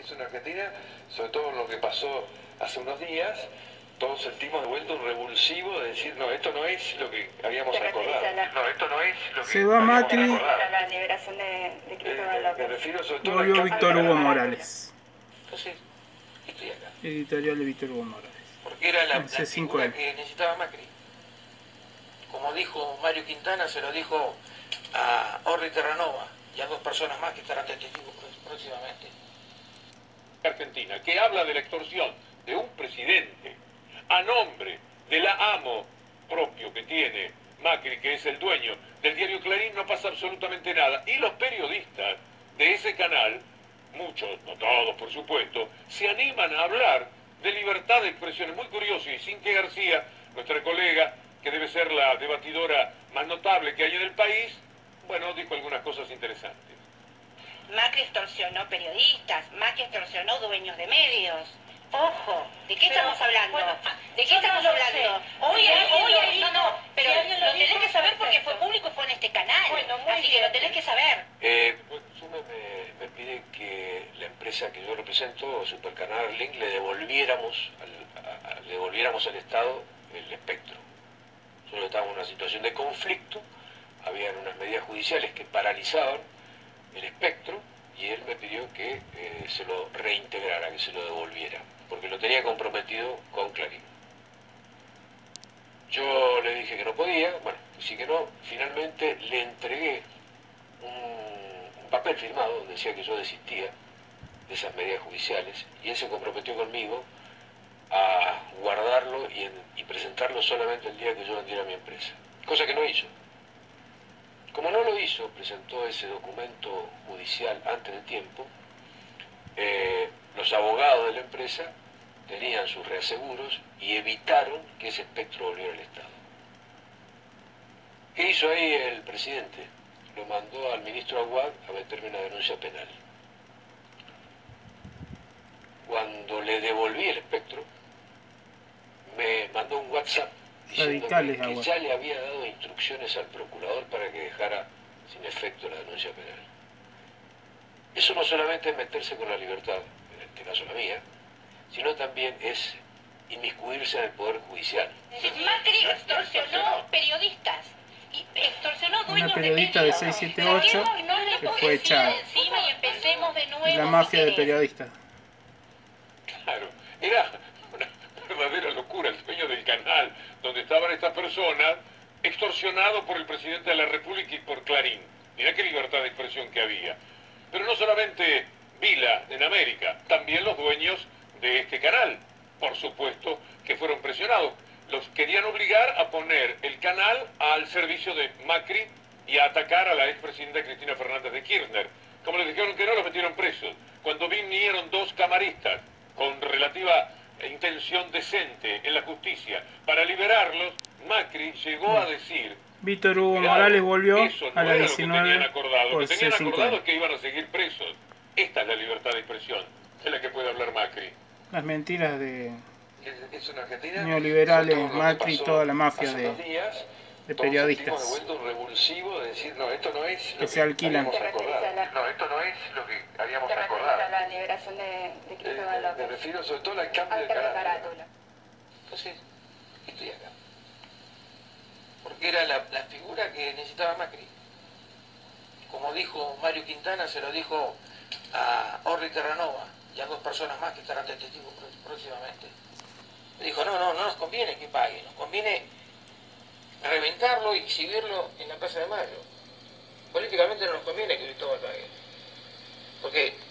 eso en Argentina, sobre todo lo que pasó hace unos días, todos sentimos de vuelta un revulsivo de decir, no, esto no es lo que habíamos acordado. No, esto no es lo que Se va Macri. acordado. La liberación de Cristóbal López. Me refiero sobre todo Volvió al Víctor cambio de Hugo la Morales. Entonces, estoy acá. Editorial de Víctor Hugo Morales. Porque era la C5N. figura que necesitaba Macri. Como dijo Mario Quintana, se lo dijo a Orri Terranova y a dos personas más que estarán de testigos próximamente. Argentina, que habla de la extorsión de un presidente a nombre de la amo propio que tiene Macri, que es el dueño del diario Clarín, no pasa absolutamente nada. Y los periodistas de ese canal, muchos, no todos por supuesto, se animan a hablar de libertad de expresión. Es muy curioso, y Cinque García, nuestra colega, que debe ser la debatidora más notable que hay en el país, bueno, dijo algunas cosas interesantes. Macri extorsionó periodistas, Macri extorsionó dueños de medios. Ojo, ¿de qué estamos hablando? Bueno, ¿De qué estamos no lo hablando? sé. Hoy, Si alguien no, no, pero si alguien lo lo tenés dijo, que saber porque perfecto. fue público y fue en este canal. Bueno, muy así que bien. lo tenés que saber. Sume me pide que la empresa que yo represento, Supercanal Link, le devolviéramos al Estado el espectro. Nosotros estábamos en una situación de conflicto, había unas medidas judiciales que paralizaban el espectro y él me pidió que se lo reintegrara, que se lo devolviera, porque lo tenía comprometido con Clarín. Yo le dije que no podía, bueno, sí que no, finalmente le entregué un papel firmado donde decía que yo desistía de esas medidas judiciales y él se comprometió conmigo a guardarlo y presentarlo solamente el día que yo vendiera mi empresa, cosa que no hizo. Como no lo hizo, presentó ese documento judicial antes de tiempo, los abogados de la empresa tenían sus reaseguros y evitaron que ese espectro volviera al Estado. ¿Qué hizo ahí el presidente? Lo mandó al ministro Aguad a meterme una denuncia penal. Cuando le devolví el espectro, me mandó un WhatsApp diciendo que ya le había dado instrucciones al procurador para que dejara sin efecto la denuncia penal. Eso no solamente es meterse con la libertad, en este caso la mía, sino también es inmiscuirse en el Poder Judicial. Macri extorsionó periodistas. Y extorsionó dueños Una periodista de 678 que fue echada. Encima y empecemos de nuevo. La mafia de periodistas. Claro, era una verdadera locura el dueño del canal donde estaban estas personas extorsionados por el presidente de la República y por Clarín. Mirá qué libertad de expresión que había. Pero no solamente Vila en América, también los dueños de este canal, por supuesto, que fueron presionados. Los querían obligar a poner el canal al servicio de Macri y a atacar a la expresidenta Cristina Fernández de Kirchner. Como les dijeron que no, los metieron presos. Cuando vinieron dos camaristas con relativa intención decente en la justicia para liberarlos, Macri llegó a decir... Víctor Hugo Morales volvió eso no a las era lo que 19 tenían acordado. por Lo que tenían acordado C5N. es que iban a seguir presos. Esta es la libertad de expresión de la que puede hablar Macri. Las mentiras de Eso en Argentina, neoliberales, sobre todo lo que Macri y pasó toda la mafia hace unos días, de todos periodistas sentimos de vuelta un revulsivo de decir, no, esto no es lo que se alquilan. habíamos acordado. No, esto no es lo que habíamos acordado. La liberación de Cristóbal López. Me refiero sobre todo al cambio de Antes de carácter. carátula. Entonces, estoy acá. Porque era la figura que necesitaba Macri. Como dijo Mario Quintana, se lo dijo a Orri Terranova y a dos personas más que estarán de testigos próximamente. Me dijo, no nos conviene que pague, nos conviene reventarlo y exhibirlo en la Plaza de Mayo. Políticamente no nos conviene que Cristóbal pague. Porque